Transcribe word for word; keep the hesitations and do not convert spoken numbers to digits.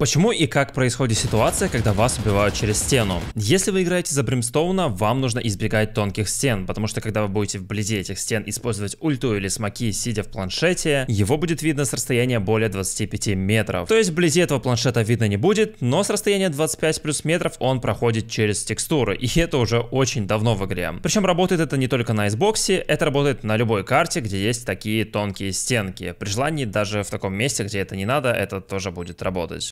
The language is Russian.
Почему и как происходит ситуация, когда вас убивают через стену? Если вы играете за Бримстоуна, вам нужно избегать тонких стен, потому что когда вы будете вблизи этих стен использовать ульту или смоки, сидя в планшете, его будет видно с расстояния более двадцати пяти метров. То есть вблизи этого планшета видно не будет, но с расстояния двадцати пяти плюс метров он проходит через текстуры, и это уже очень давно в игре. Причем работает это не только на Xbox, это работает на любой карте, где есть такие тонкие стенки. При желании даже в таком месте, где это не надо, это тоже будет работать.